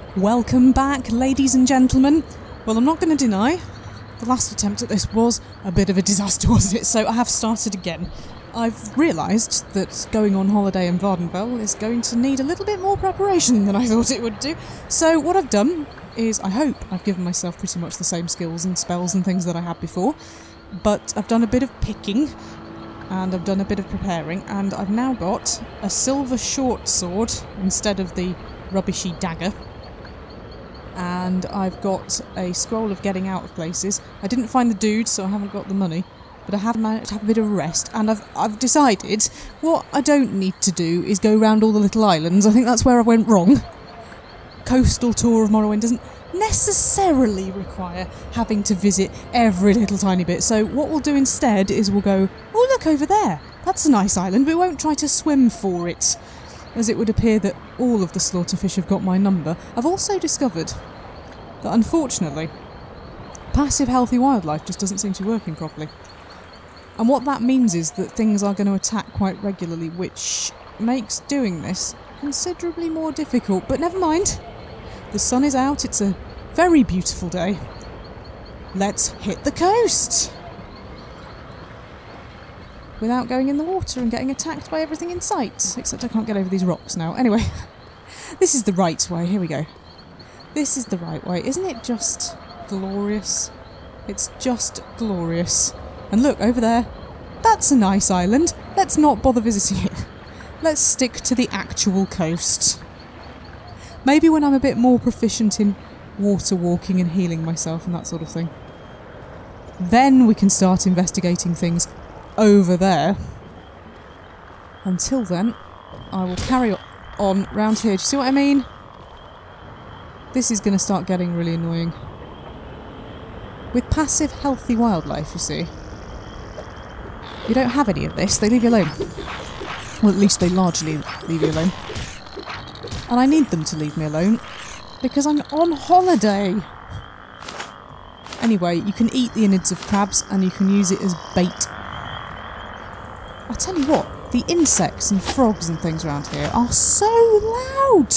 Welcome back, ladies and gentlemen. Well, I'm not going to deny, the last attempt at this was a bit of a disaster, wasn't it? So I have started again. I've realised that going on holiday in Vvardenfell is going to need a little bit more preparation than I thought it would do. So what I've done is, I hope I've given myself pretty much the same skills and spells and things that I had before, but I've done a bit of picking, and I've done a bit of preparing, and I've now got a silver short sword instead of the rubbishy dagger. And I've got a scroll of getting out of places. I didn't find the dude, so I haven't got the money, but I have managed to have a bit of rest, and I've decided what I don't need to do is go around all the little islands. I think that's where I went wrong. Coastal tour of Morrowind doesn't necessarily require having to visit every little tiny bit, so what we'll do instead is we'll go, oh look over there, that's a nice island, but we won't try to swim for it, as it would appear that all of the slaughterfish have got my number. I've also discovered that unfortunately passive healthy wildlife just doesn't seem to be working properly, and what that means is that things are going to attack quite regularly, which makes doing this considerably more difficult. But never mind, the sun is out, it's a very beautiful day. Let's hit the coast without going in the water and getting attacked by everything in sight, except I can't get over these rocks now. Anyway, this is the right way, here we go. This is the right way. Isn't it just glorious? It's just glorious. And look, over there, that's a nice island. Let's not bother visiting it. Let's stick to the actual coast. Maybe when I'm a bit more proficient in water walking and healing myself and that sort of thing, then we can start investigating things over there. Until then, I will carry on round here. Do you see what I mean? This is going to start getting really annoying. With passive, healthy wildlife, you see, you don't have any of this. They leave you alone. Well, at least they largely leave you alone. And I need them to leave me alone, because I'm on holiday. Anyway, you can eat the innards of crabs, and you can use it as bait. I tell you what, the insects and frogs and things around here are so loud!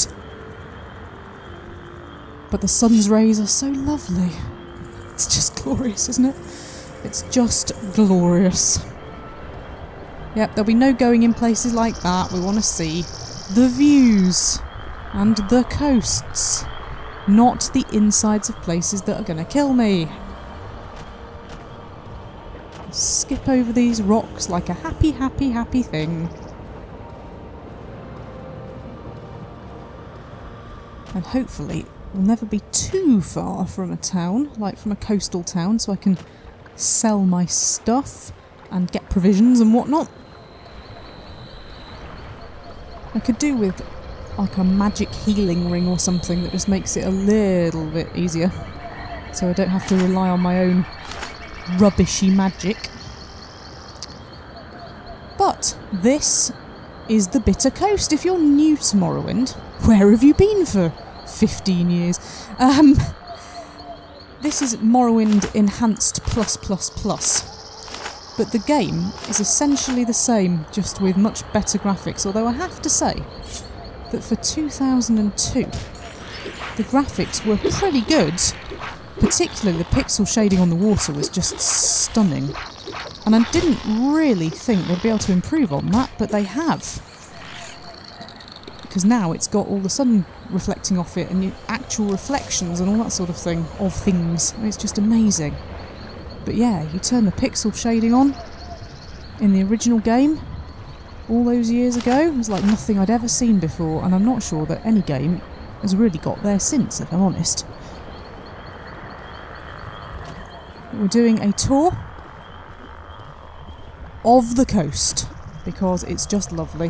But the sun's rays are so lovely. It's just glorious, isn't it? It's just glorious. Yep, there'll be no going in places like that. We want to see the views and the coasts, not the insides of places that are going to kill me. Skip over these rocks like a happy, happy, happy thing. And hopefully we'll never be too far from a town, like from a coastal town, so I can sell my stuff and get provisions and whatnot. I could do with like a magic healing ring or something that just makes it a little bit easier, so I don't have to rely on my own rubbishy magic. But this is the Bitter Coast. If you're new to Morrowind, where have you been for 15 years? This is Morrowind Enhanced +++. But the game is essentially the same, just with much better graphics, although I have to say that for 2002, the graphics were pretty good. Particularly the pixel shading on the water was just stunning. And I didn't really think they'd be able to improve on that, but they have. Because now it's got all the sun reflecting off it and actual reflections and all that sort of thing, of things. It's just amazing. But yeah, you turn the pixel shading on in the original game all those years ago, it was like nothing I'd ever seen before, and I'm not sure that any game has really got there since, if I'm honest. We're doing a tour of the coast because it's just lovely.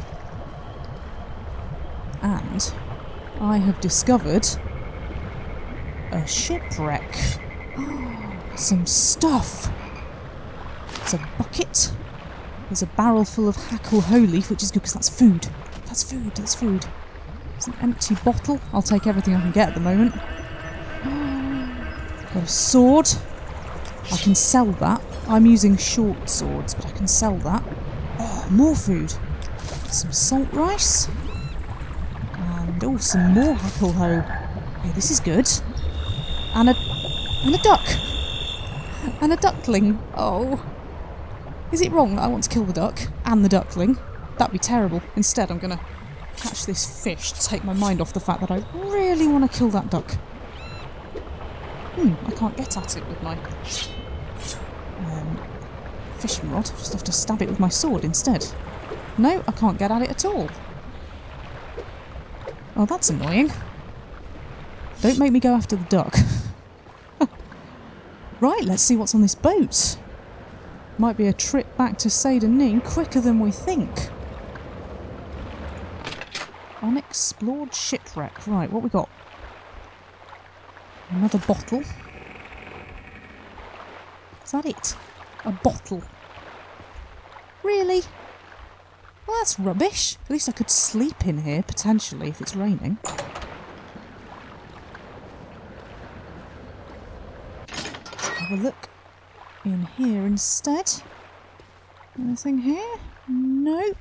And I have discovered a shipwreck. Some stuff. There's a bucket. There's a barrel full of hackle hoe leaf, which is good because that's food. That's food, that's food. There's an empty bottle. I'll take everything I can get at the moment. Got a sword. I can sell that. I'm using short swords, but I can sell that. Oh, more food. Some salt rice. And oh, some more hackle hoe. Okay, this is good. And a duck! And a duckling. Oh. Is it wrong that I want to kill the duck and the duckling? That'd be terrible. Instead, I'm going to catch this fish to take my mind off the fact that I really want to kill that duck. I can't get at it with my fishing rod. I just have to stab it with my sword instead. No, I can't get at it at all. Oh, that's annoying. Don't make me go after the duck. Right, let's see what's on this boat. Might be a trip back to Seyda quicker than we think. Unexplored shipwreck. Right, what we got? Another bottle. Is that it? A bottle. Really? Well, that's rubbish. At least I could sleep in here, potentially, if it's raining. Have a look in here instead. Anything here? Nope.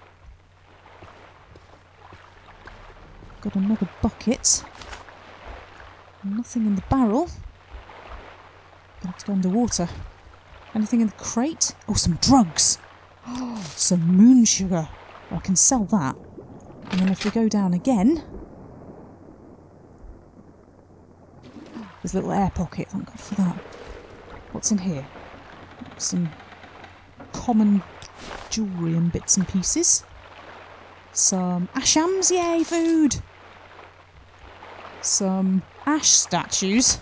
Got another bucket. Nothing in the barrel. Gonna have to go underwater. Anything in the crate? Oh, some drugs! Oh, some moon sugar. Well, I can sell that. And then if we go down again... There's a little air pocket, thank God for that. What's in here? Some common jewellery and bits and pieces. Some ashams, yay, food! Some ash statues.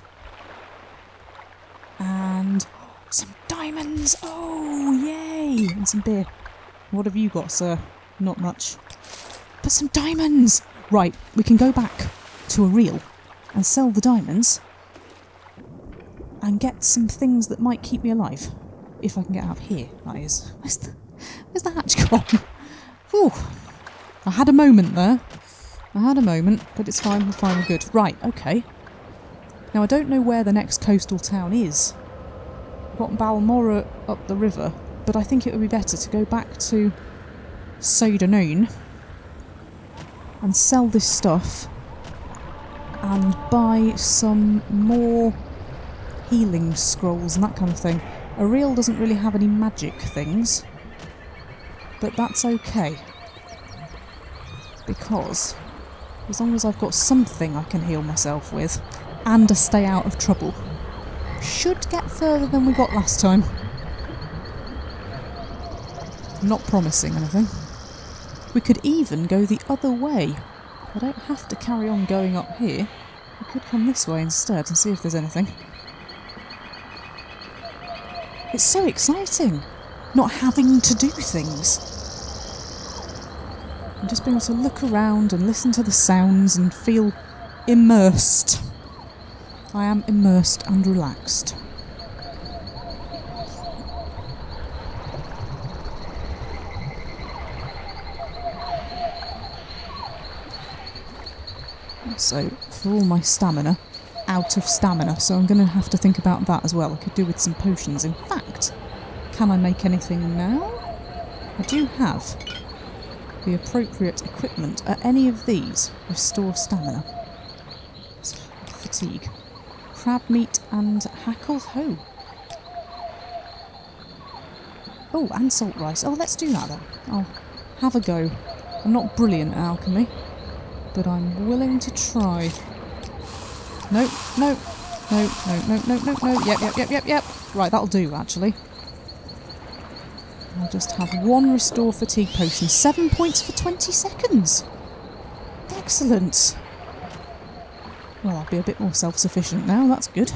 And some diamonds! Oh, yay! And some beer. What have you got, sir? Not much. But some diamonds! Right, we can go back to a reel and sell the diamonds and get some things that might keep me alive. If I can get out of here, that is. Where's the hatch gone? Whew. I had a moment there. I had a moment, but it's fine, we're good. Right, okay. Now I don't know where the next coastal town is. I've got Balmorra up the river, but I think it would be better to go back to Seyda and sell this stuff and buy some more healing scrolls and that kind of thing. Ariel doesn't really have any magic things, but that's okay. Because as long as I've got something I can heal myself with and to stay out of trouble, should get further than we got last time. I'm not promising anything. We could even go the other way. I don't have to carry on going up here. We could come this way instead and see if there's anything. It's so exciting, not having to do things. And just being able to look around and listen to the sounds and feel immersed. I am immersed and relaxed. So, for all my stamina, out of stamina, so I'm going to have to think about that as well. I could do with some potions. In fact, can I make anything now? I do have the appropriate equipment. Are any of these restore stamina? Fatigue. Crab meat and hackled hoe. Oh, and salt rice. Oh, let's do that then. I'll have a go. I'm not brilliant at alchemy, but I'm willing to try. No, no, no, no, no, no, no, no. Yep. Right, that'll do, actually. I'll just have one restore fatigue potion. 7 points for 20 seconds. Excellent. Well, I'll be a bit more self-sufficient now. That's good.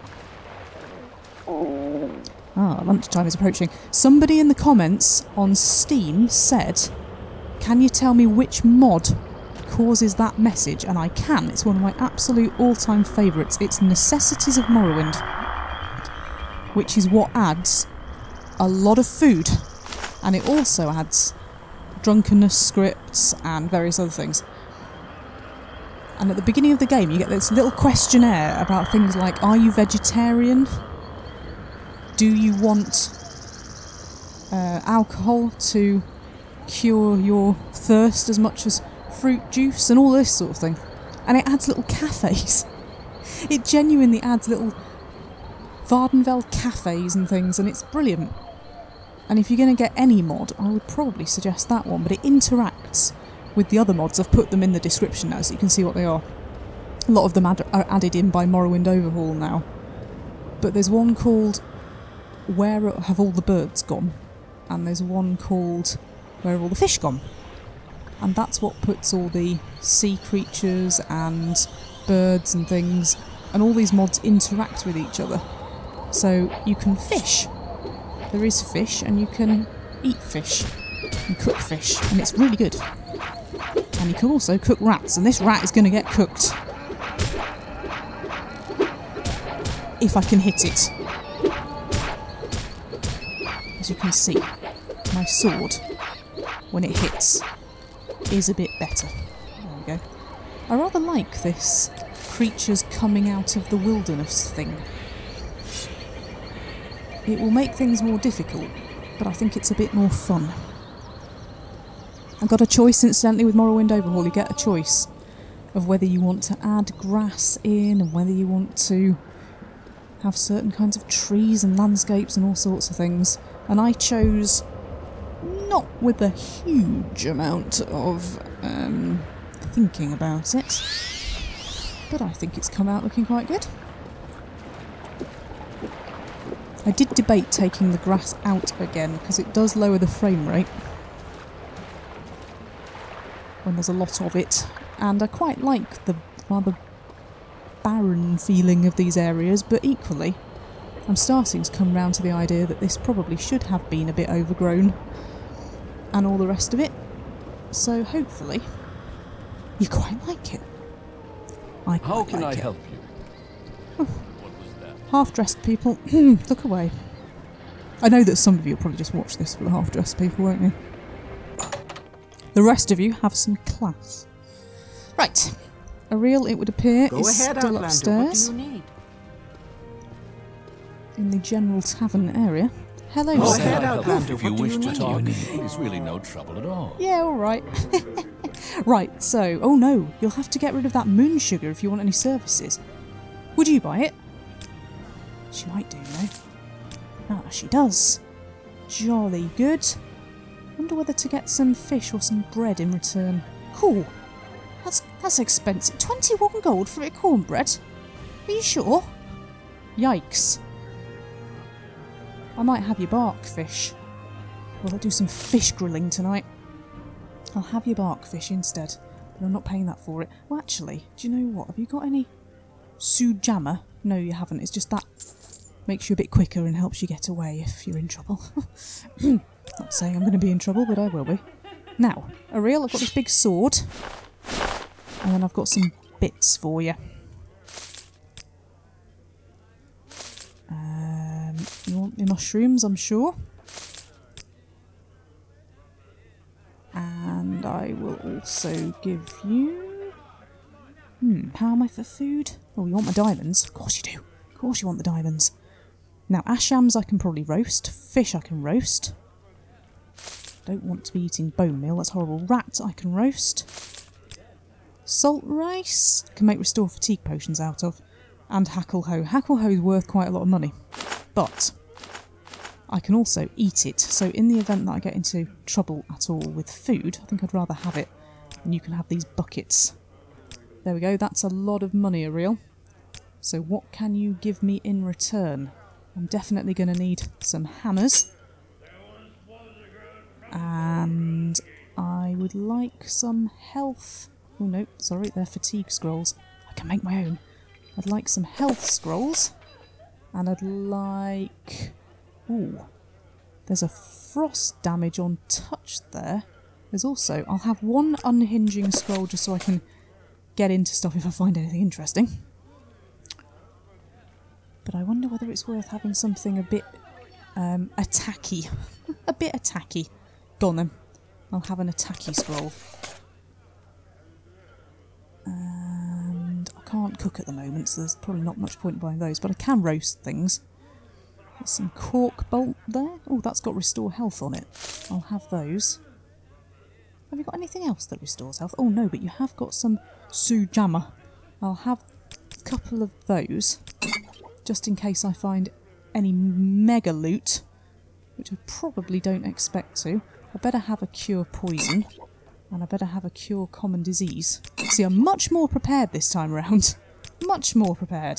Ah, lunchtime is approaching. Somebody in the comments on Steam said, can you tell me which mod causes that message? And I can. It's one of my absolute all-time favourites. It's Necessities of Morrowind, which is what adds a lot of food, and it also adds drunkenness scripts and various other things. And at the beginning of the game you get this little questionnaire about things like, are you vegetarian? Do you want alcohol to cure your thirst as much as fruit juice, and all this sort of thing. And it adds little cafes. It genuinely adds little Vvardenfell cafes and things, and it's brilliant. And if you're going to get any mod, I would probably suggest that one, but it interacts with the other mods. I've put them in the description now so you can see what they are. A lot of them are added in by Morrowind Overhaul now. But there's one called Where Have All the Birds Gone? And there's one called Where Have All the Fish Gone? And that's what puts all the sea creatures and birds and things, and all these mods interact with each other. So you can fish. There is fish, and you can eat fish and cook fish, and it's really good. And you can also cook rats, and this rat is going to get cooked. If I can hit it. As you can see, my sword, when it hits, is a bit better. There we go. I rather like this creatures coming out of the wilderness thing. It will make things more difficult, but I think it's a bit more fun. I got a choice, incidentally, with Morrowind Overhaul. You get a choice of whether you want to add grass in and whether you want to have certain kinds of trees and landscapes and all sorts of things. And I chose not with a huge amount of thinking about it, but I think it's come out looking quite good. I did debate taking the grass out again because it does lower the frame rate when there's a lot of it, and I quite like the rather barren feeling of these areas, but equally I'm starting to come round to the idea that this probably should have been a bit overgrown and all the rest of it, so hopefully you quite like it. I quite How can like I it. help you? What was that? Half-dressed people, look away. I know that some of you will probably just watch this for the half-dressed people, won't you? The rest of you have some class. Right. Ariel, it would appear, is still upstairs. What do you need? In the general tavern area. Hello, Go sir. ahead, Outlander. If you What do wish you to need? talk, it's really no trouble at all. Yeah, alright. Right, so, oh no, you'll have to get rid of that moon sugar if you want any services. Would you buy it? She might do, though. Ah, she does. Jolly good. Wonder whether to get some fish or some bread in return. Cool. That's expensive. 21 gold for a cornbread? Are you sure? Yikes. I might have your bark fish. Well, I'll do some fish grilling tonight. I'll have your bark fish instead, but I'm not paying that for it. Well, actually, do you know what? Have you got any sujamma? No, you haven't. It's just that makes you a bit quicker and helps you get away if you're in trouble. Not saying I'm going to be in trouble, but I will be. Now, Ariel, I've got this big sword, and then I've got some bits for you. You want your mushrooms, I'm sure. And I will also give you... how am I for food? Oh, you want my diamonds? Of course you do. Of course you want the diamonds. Now, ashams I can probably roast. Fish I can roast. Don't want to be eating bone meal, that's horrible. Rat I can roast. Salt rice I can make restore fatigue potions out of. And hackle-ho. Hackle-ho is worth quite a lot of money. But I can also eat it, so in the event that I get into trouble at all with food, I think I'd rather have it, and you can have these buckets. There we go, that's a lot of money, Ariel. So what can you give me in return? I'm definitely going to need some hammers. And I would like some health... Oh no, sorry, they're fatigue scrolls. I can make my own. I'd like some health scrolls. And I'd like... Ooh, there's a frost damage on touch there. There's also... I'll have one unhinging scroll just so I can get into stuff if I find anything interesting. But I wonder whether it's worth having something a bit attacky. A bit attacky. Go on then. I'll have an attacky scroll. And I can't cook at the moment, so there's probably not much point in buying those, but I can roast things. There's some cork bolt there. Oh, that's got restore health on it. I'll have those. Have you got anything else that restores health? Oh no, but you have got some Sujamma. I'll have a couple of those, just in case I find any mega loot, which I probably don't expect to. I better have a cure poison, and I better have a cure common disease. See, I'm much more prepared this time around. Much more prepared.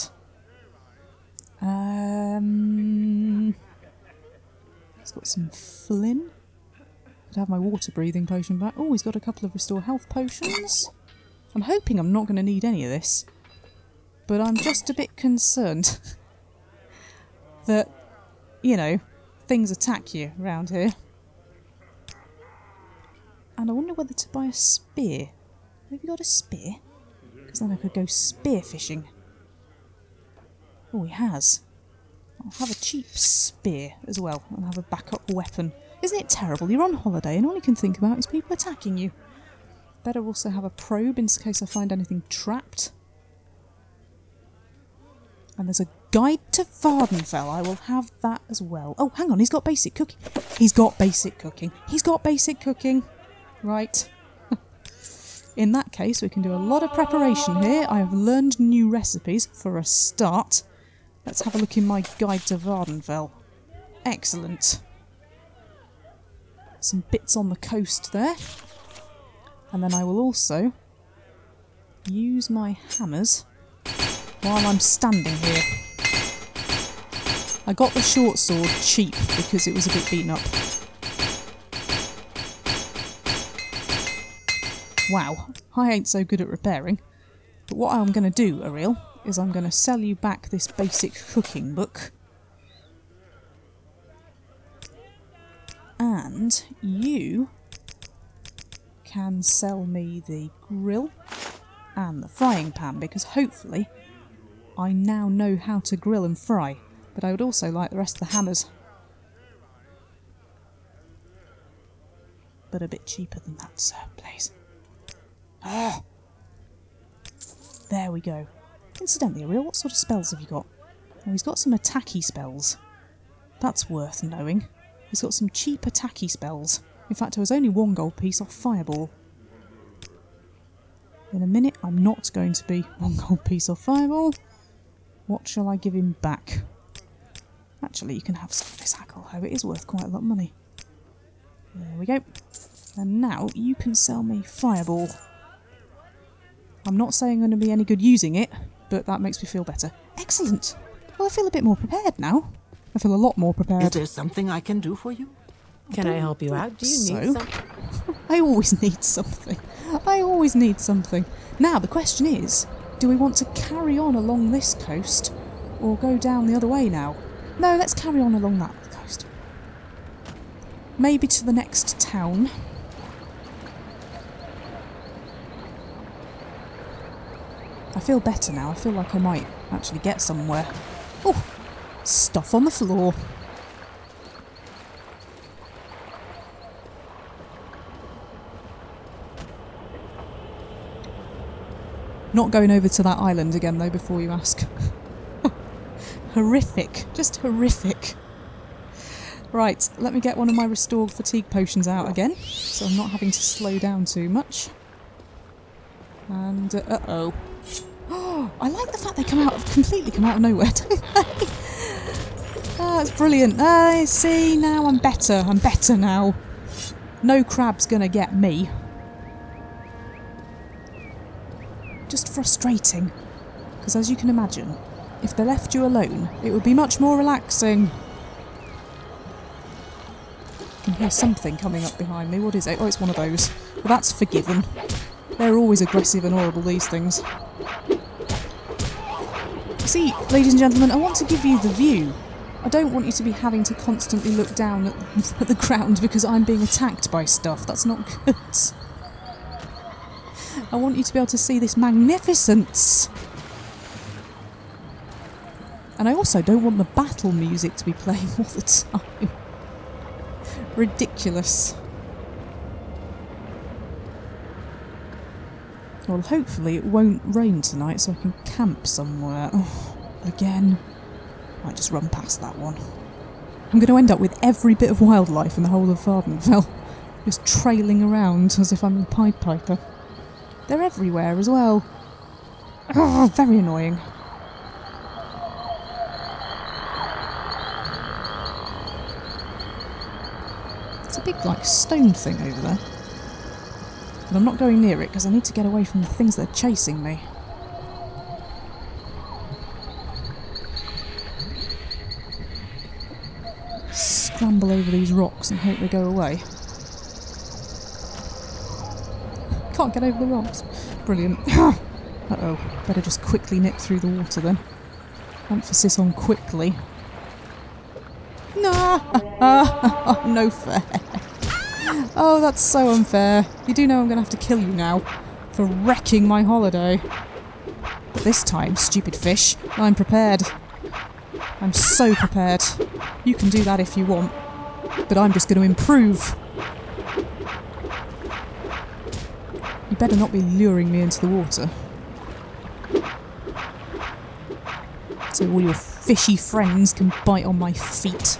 He's got some Flynn. Could have my water breathing potion back. Oh, he's got a couple of restore health potions. I'm hoping I'm not going to need any of this, but I'm just a bit concerned that, you know, things attack you around here. And I wonder whether to buy a spear. Have you got a spear? Because then I could go spear fishing. Oh, he has. I'll have a cheap spear as well, and have a backup weapon. Isn't it terrible? You're on holiday and all you can think about is people attacking you. Better also have a probe in case I find anything trapped. And there's a guide to Vvardenfell. I will have that as well. Oh, hang on, he's got basic cooking. He's got basic cooking. He's got basic cooking. Right. In that case, we can do a lot of preparation here. I have learned new recipes for a start. Let's have a look in my guide to Vvardenfell. Excellent. Some bits on the coast there. And then I will also use my hammers while I'm standing here. I got the short sword cheap because it was a bit beaten up. Wow, I ain't so good at repairing. But what I'm going to do, Ariel, is I'm going to sell you back this basic cooking book. And you can sell me the grill and the frying pan, because hopefully I now know how to grill and fry. But I would also like the rest of the hammers. But a bit cheaper than that, sir, please. Ah! There we go. Incidentally, Ariel, what sort of spells have you got? Oh, he's got some attacky spells. That's worth knowing. He's got some cheap attacky spells. In fact, I was only 1 gold piece off Fireball. In a minute, I'm not going to be 1 gold piece off Fireball. What shall I give him back? Actually, you can have some of this hackle hoe. It is worth quite a lot of money. There we go. And now you can sell me Fireball. I'm not saying I'm going to be any good using it, but that makes me feel better. Excellent! Well, I feel a bit more prepared now. I feel a lot more prepared. Is there something I can do for you? Can I help you out? Do you need something? I always need something. I always need something. Now, the question is, do we want to carry on along this coast or go down the other way now? No, let's carry on along that coast. Maybe to the next town. I feel better now. I feel like I might actually get somewhere. Oh, stuff on the floor. Not going over to that island again, though, before you ask. Horrific. Just horrific. Right, let me get one of my restored fatigue potions out again, so I'm not having to slow down too much. And, uh-oh. Oh, I like the fact they completely come out of nowhere, don't they? Ah, that's brilliant. See, now I'm better. I'm better now. No crab's gonna get me. Just frustrating. Because as you can imagine, if they left you alone, it would be much more relaxing. I can hear something coming up behind me. What is it? Oh, it's one of those. Well, that's forgiven. They're always aggressive and horrible, these things. See, ladies and gentlemen, I want to give you the view. I don't want you to be having to constantly look down at the ground because I'm being attacked by stuff. That's not good. I want you to be able to see this magnificence. And I also don't want the battle music to be playing all the time. Ridiculous. Well, hopefully it won't rain tonight so I can camp somewhere. Oh, again. Might just run past that one. I'm going to end up with every bit of wildlife in the whole of Vvardenfell. just trailing around as if I'm a Pied Piper. They're everywhere as well. Oh, very annoying. It's a big, like, stone thing over there. But I'm not going near it because I need to get away from the things that are chasing me. Scramble over these rocks and hope they go away. Can't get over the rocks. Brilliant. Uh-oh. Better just quickly nip through the water then. Emphasis on quickly. No! No fair. Oh, that's so unfair. You do know I'm going to have to kill you now for wrecking my holiday. But this time, stupid fish, I'm prepared. I'm so prepared. You can do that if you want, but I'm just going to improve. You better not be luring me into the water. So all your fishy friends can bite on my feet.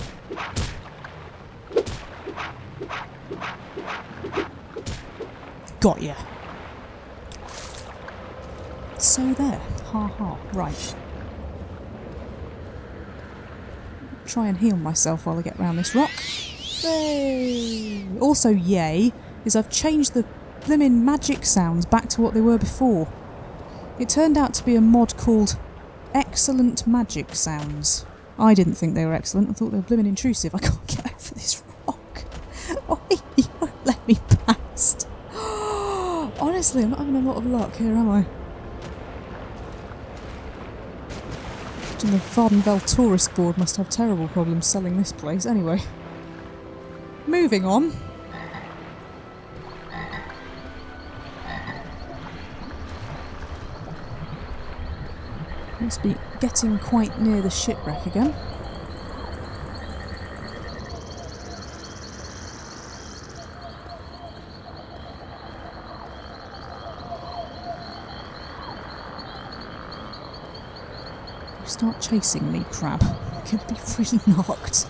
Got ya. So there. Ha ha. Right. Try and heal myself while I get round this rock. Yay! Also, yay, is I've changed the blimmin' magic sounds back to what they were before. It turned out to be a mod called Excellent Magic Sounds. I didn't think they were excellent. I thought they were blimmin' intrusive. I can't get over this rock. Oh, you won't let me past. Honestly, I'm not having a lot of luck here, am I? The Vvardenfell tourist board must have terrible problems selling this place. Anyway, moving on. Must be getting quite near the shipwreck again. Start chasing me, crab. You're gonna be really knocked.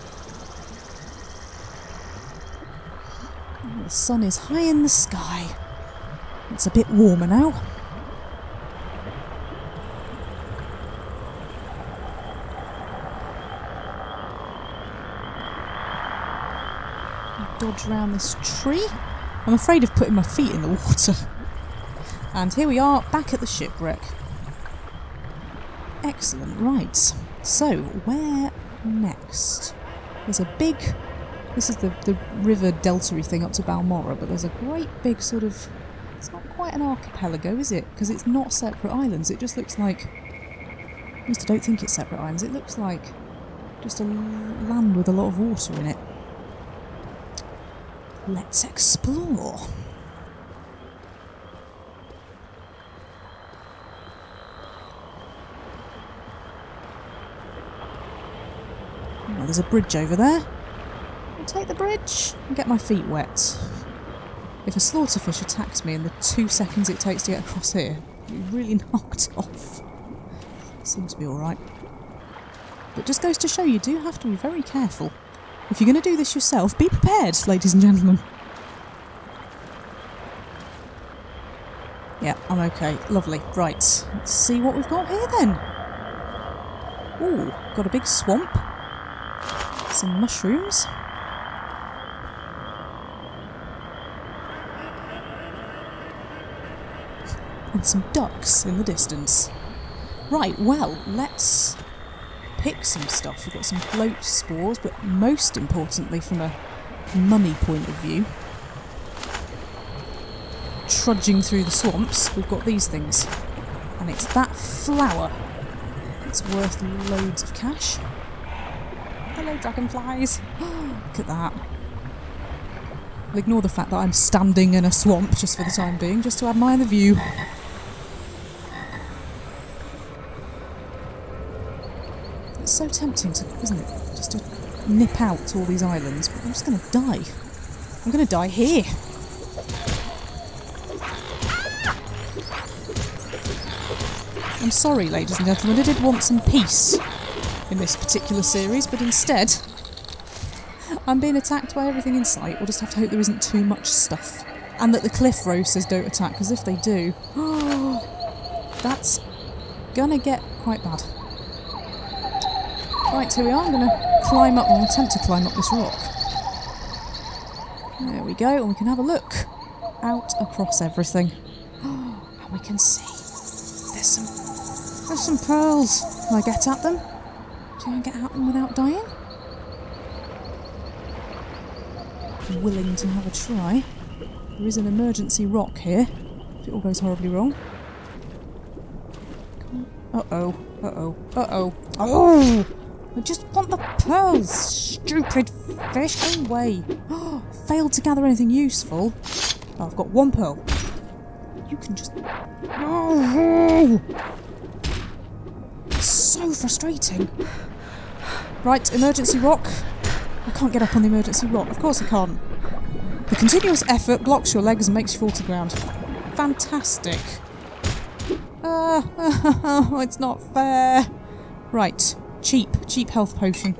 The sun is high in the sky. It's a bit warmer now. Dodge around this tree. I'm afraid of putting my feet in the water. And here we are, back at the shipwreck. Excellent, right. So, where next? There's a big... This is the river delta-y thing up to Balmorra, but there's a great big sort of... It's not quite an archipelago, is it? Because it's not separate islands. It just looks like... At least I don't think it's separate islands. It looks like just a land with a lot of water in it. Let's explore. Oh, there's a bridge over there. I'll take the bridge and get my feet wet. If a slaughterfish attacks me in the 2 seconds it takes to get across here, I'll be really knocked off. Seems to be alright. But just goes to show you do have to be very careful. If you're going to do this yourself, be prepared, ladies and gentlemen. Yeah, I'm okay. Lovely. Right. Let's see what we've got here then. Ooh, got a big swamp. Some mushrooms. And some ducks in the distance. Right, well, let's pick some stuff. We've got some float spores, but most importantly from a money point of view, trudging through the swamps, we've got these things. And it's that flower. It's worth loads of cash. Hello, dragonflies. Look at that. I'll ignore the fact that I'm standing in a swamp just for the time being, just to admire the view. It's so tempting, isn't it? Just to nip out to all these islands, but I'm just going to die. I'm going to die here. I'm sorry, ladies and gentlemen, I did want some peace in this particular series, but instead I'm being attacked by everything in sight. We'll just have to hope there isn't too much stuff. And that the cliff roasters don't attack, because if they do... that's gonna get quite bad. Right, here we are. I'm gonna climb up, or attempt to climb up this rock. There we go, and we can have a look out across everything. And we can see there's some pearls. Can I get at them? Can I get at them without dying? I'm willing to have a try. There is an emergency rock here, if it all goes horribly wrong. Uh-oh, uh-oh, uh-oh. Oh! I just want the pearls, stupid fish, go away. Failed to gather anything useful. Oh, I've got one pearl. You can just... Oh! It's so frustrating. Right, emergency rock. I can't get up on the emergency rock. Of course I can't. The continuous effort blocks your legs and makes you fall to the ground. Fantastic. It's not fair. Right. Cheap health potion.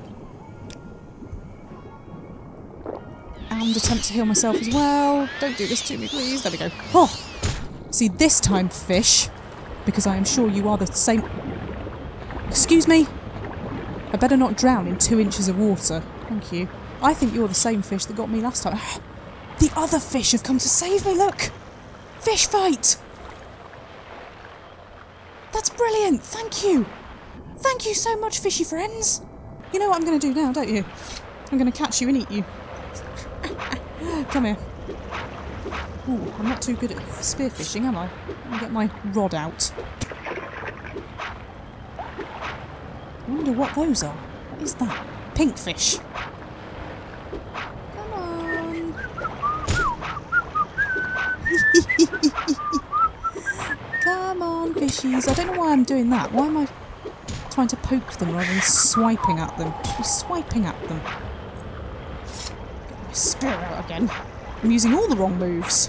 And attempt to heal myself as well. Don't do this to me, please. There we go. Oh! See, this time, fish, because I am sure you are the same... Excuse me? I better not drown in 2 inches of water. Thank you. I think you're the same fish that got me last time. The other fish have come to save me, look! Fish fight! That's brilliant, thank you! Thank you so much, fishy friends! You know what I'm going to do now, don't you? I'm going to catch you and eat you. Come here. Ooh, I'm not too good at spearfishing, am I? Let me get my rod out. I wonder what those are. What is that? Pink fish. Come on. Come on, fishies. I don't know why I'm doing that. Why am I trying to poke them rather than swiping at them? I should be swiping at them. Get my spear out again. I'm using all the wrong moves.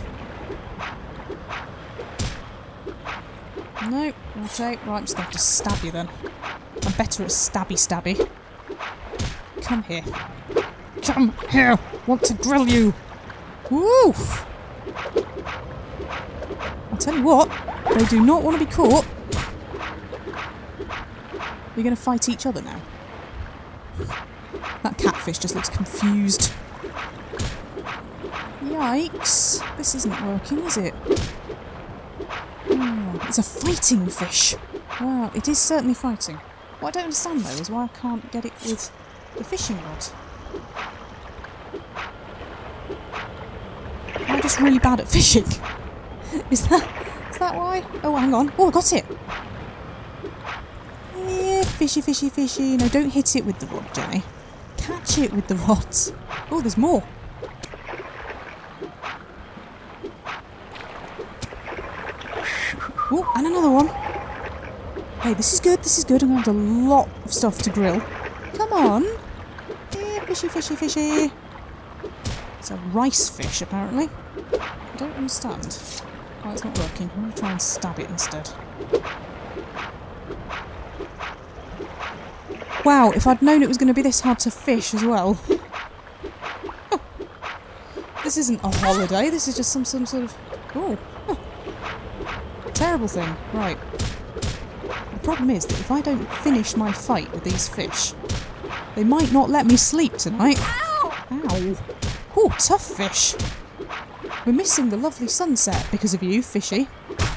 No. Okay, right, I'm just going to have to stab you then. I'm better at stabby. Come here. Come here! Want to grill you! Woo! I'll tell you what, they do not want to be caught. You're going to fight each other now. That catfish just looks confused. Yikes. This isn't working, is it? Oh, it's a fighting fish. Wow, it is certainly fighting. What I don't understand though is why I can't get it with the fishing rod. I'm just really bad at fishing. Is that why? Oh, hang on. Oh, I got it. Yeah, fishy. No, don't hit it with the rod, Jenny. Catch it with the rods. Oh, there's more. Oh, and another one. Hey, this is good. I'm going to have a lot of stuff to grill. Come on. Yeah, fishy. It's a rice fish, apparently. I don't understand. Oh, it's not working. I'm going to try and stab it instead. Wow, if I'd known it was going to be this hard to fish as well. This isn't a holiday, this is just some sort of... Oh. Terrible thing. Right. The problem is that if I don't finish my fight with these fish, they might not let me sleep tonight. Ow! Oh, tough fish. We're missing the lovely sunset because of you, fishy.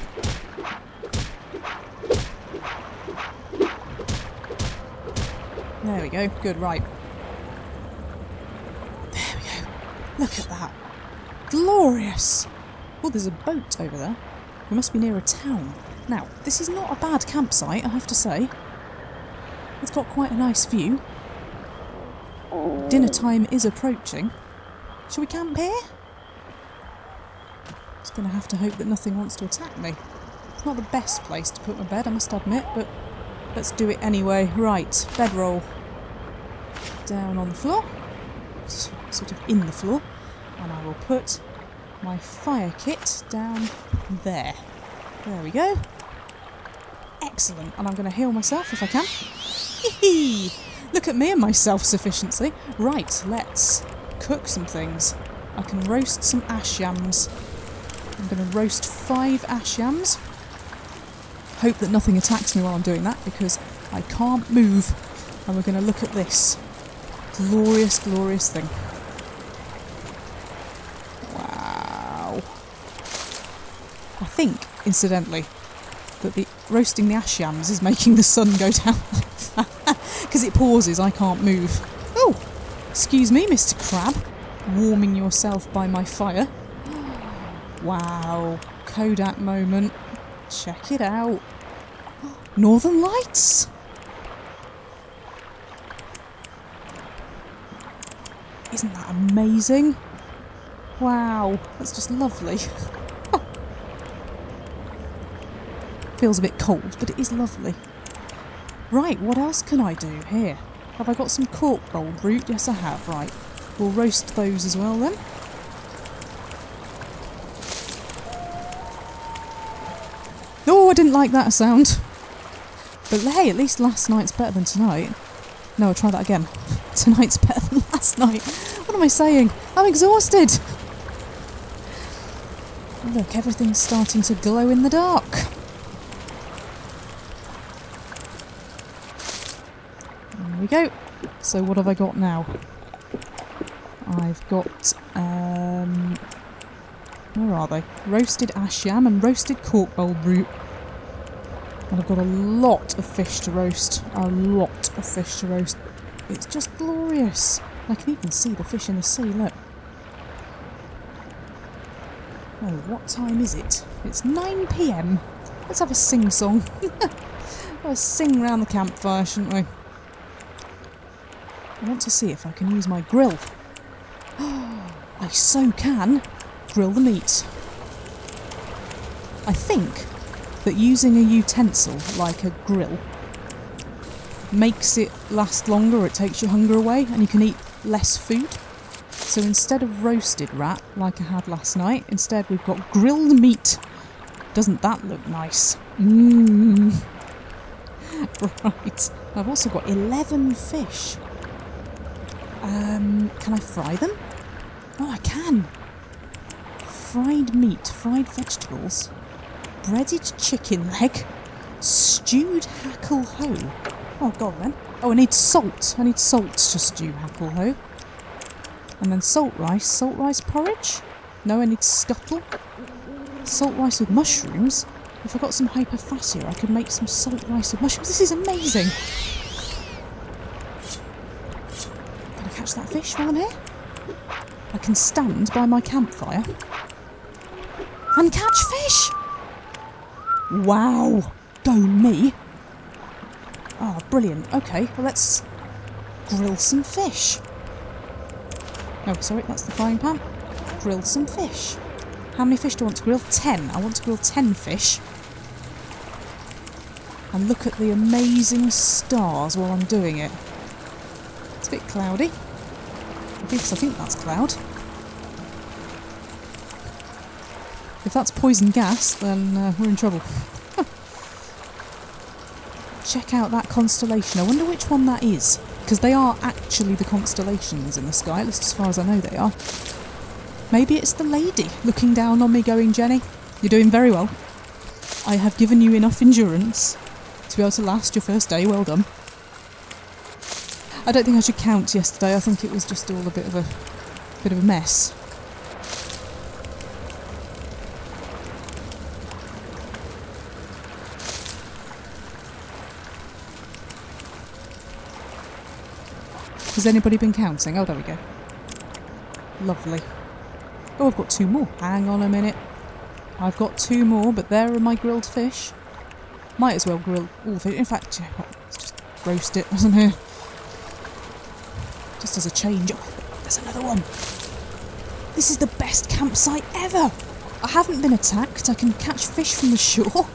There we go. Good, right. There we go. Look at that. Glorious! Oh, there's a boat over there. We must be near a town. Now, this is not a bad campsite, I have to say. It's got quite a nice view. Dinner time is approaching. Shall we camp here? Just going to have to hope that nothing wants to attack me. It's not the best place to put my bed, I must admit, but let's do it anyway. Right, bedroll. Down on the floor. Sort of in the floor. And I will put my fire kit down there. There we go. Excellent. And I'm going to heal myself if I can. Hee-hee! Look at me and my self-sufficiency. Right, let's cook some things. I can roast some ash yams. I'm going to roast 5 ash yams. Hope that nothing attacks me while I'm doing that, because I can't move. And we're going to look at this glorious, glorious thing. Wow. I think, incidentally, that the roasting the ash yams is making the sun go down. Because it pauses, I can't move. Oh, excuse me, Mr. Crab. Warming yourself by my fire. Wow, Kodak moment. Check it out. Northern Lights! Isn't that amazing? Wow, that's just lovely. Feels a bit cold, but it is lovely. Right, what else can I do here? Have I got some cork rolled root? Yes, I have. Right, we'll roast those as well then. Oh, I didn't like that sound. But hey, at least last night's better than tonight. No, I'll try that again. Tonight's better than last night. What am I saying? I'm exhausted. Look, everything's starting to glow in the dark. There we go. So what have I got now? I've got, where are they? Roasted ash yam and roasted cork bowl root. And I've got a lot of fish to roast. A lot of fish to roast. It's just glorious. I can even see the fish in the sea, look. Oh, what time is it? It's 9 PM. Let's have a sing-song. Let's sing round the campfire, shouldn't we? I want to see if I can use my grill. I so can grill the meat. I think that using a utensil like a grill makes it last longer, or it takes your hunger away, and you can eat less food. So instead of roasted rat, like I had last night, instead we've got grilled meat. Doesn't that look nice? Mmm. Right. I've also got 11 fish. Can I fry them? Oh, I can. Fried meat, fried vegetables, breaded chicken leg, stewed hackle hoe. Oh, go on then. Oh, I need salt. I need salt to stew hackle hoe. And then salt rice porridge. No, I need scuttle. Salt rice with mushrooms. If I got some hyperphagia, I could make some salt rice with mushrooms. This is amazing. Can I catch that fish while I'm here? I can stand by my campfire and catch fish. Wow. Go me. Oh, brilliant. Okay, well let's grill some fish. No, sorry, that's the frying pan. Grill some fish. How many fish do I want to grill? 10. I want to grill 10 fish. And look at the amazing stars while I'm doing it. It's a bit cloudy. At least I think that's cloud. If that's poison gas, then we're in trouble. Check out that constellation. I wonder which one that is. Because they are actually the constellations in the sky, at least as far as I know they are. Maybe it's the lady looking down on me going, Jenny, you're doing very well. I have given you enough endurance to be able to last your first day. Well done. I don't think I should count yesterday. I think it was just all a bit of a mess. Has anybody been counting? Oh, there we go. Lovely. Oh, I've got 2 more. Hang on a minute. I've got 2 more, but there are my grilled fish. Might as well grill all the fish. In fact, you know what, let's just roast it, doesn't it? Just as a change. Oh, there's another one. This is the best campsite ever. I haven't been attacked. I can catch fish from the shore.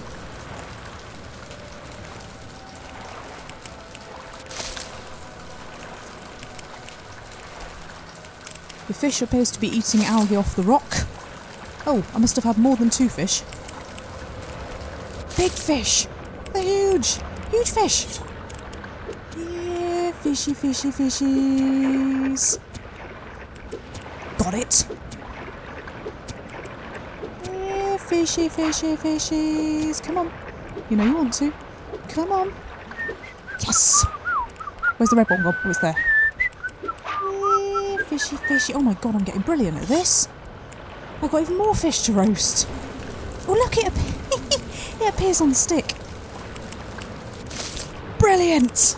The fish appears to be eating algae off the rock. Oh, I must have had more than 2 fish. Big fish! They're huge! Huge fish! Yeah, fishy, fishy, fishies. Got it. Yeah, fishy, fishy, fishies. Come on. You know you want to. Come on. Yes. Where's the red one gone? Oh, it's there. Yeah, fishy, fishy. Oh my god, I'm getting brilliant at this. I've got even more fish to roast. Oh look, it appears on the stick. Brilliant!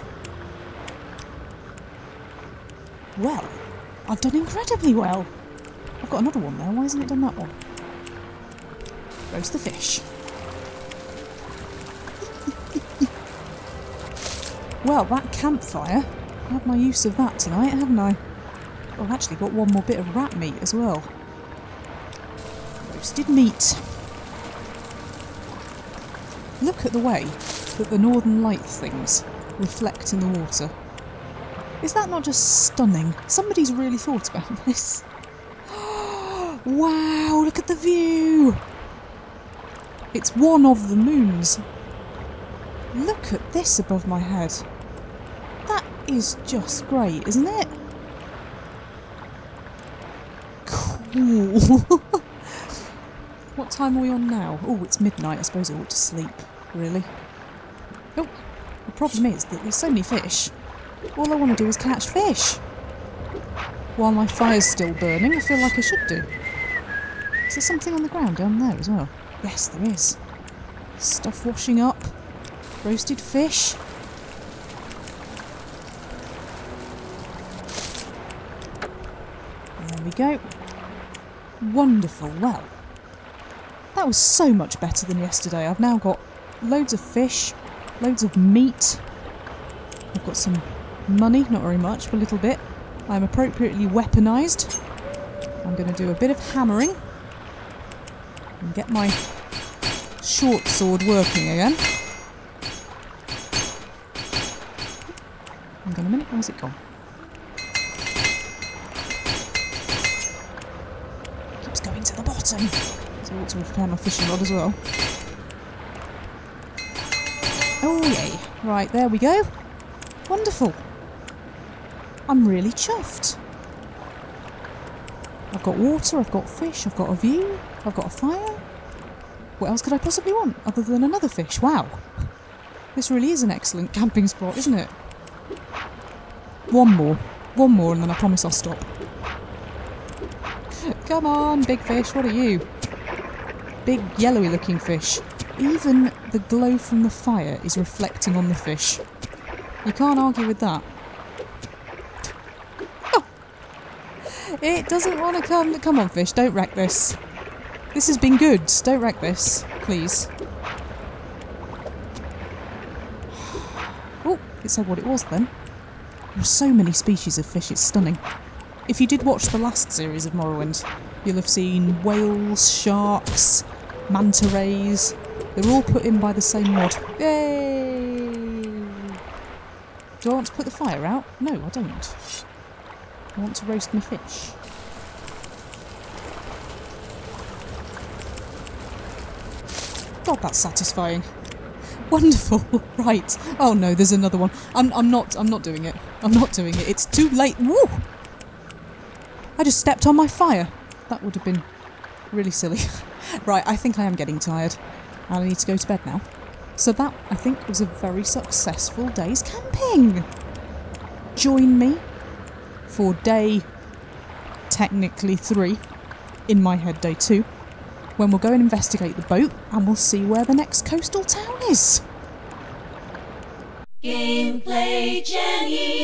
Well, I've done incredibly well. I've got another one there. Why hasn't it done that one? Roast the fish. Well, that campfire. I've had my use of that tonight, haven't I? Oh, I've actually got one more bit of rat meat as well. Roasted meat. Look at the way that the northern light things reflect in the water. Is that not just stunning? Somebody's really thought about this. Wow, look at the view! It's one of the moons. Look at this above my head. That is just great, isn't it? Cool. What time are we on now? Oh, it's midnight. I suppose I ought to sleep. Really? Oh, the problem is that there's so many fish. All I want to do is catch fish. While my fire's still burning, I feel like I should do. Is there something on the ground down there as well? Yes, there is. Stuff washing up. Roasted fish. There we go. Wonderful. Well, that was so much better than yesterday. I've now got loads of fish, loads of meat. I've got some money, not very much, but a little bit. I'm appropriately weaponised. I'm going to do a bit of hammering and get my short sword working again. Hang on a minute, where's it gone? Keeps going to the bottom. So I ought to repair my fishing rod as well. Oh yay. Right, there we go. Wonderful. I'm really chuffed. I've got water, I've got fish, I've got a view, I've got a fire. What else could I possibly want other than another fish? Wow. This really is an excellent camping spot, isn't it? One more and then I promise I'll stop. Come on, big fish, what are you? Big yellowy looking fish. Even the glow from the fire is reflecting on the fish. You can't argue with that. Oh. It doesn't want to come. Come on, fish, don't wreck this. This has been good. Don't wreck this, please. Oh, it said what it was then. There are so many species of fish, it's stunning. If you did watch the last series of Morrowind, you'll have seen whales, sharks, manta rays. They're all put in by the same mod. Yay! Do I want to put the fire out? No, I don't. I want to roast my fish. God, that's satisfying. Wonderful. Right. Oh no, there's another one. I'm not doing it. I'm not doing it. It's too late. Woo! I just stepped on my fire. That would have been really silly. Right, I think I am getting tired. And I need to go to bed now. So that, I think, was a very successful day's camping. Join me for day, technically 3, in my head day 2, when we'll go and investigate the boat and we'll see where the next coastal town is. Gameplay Jenny.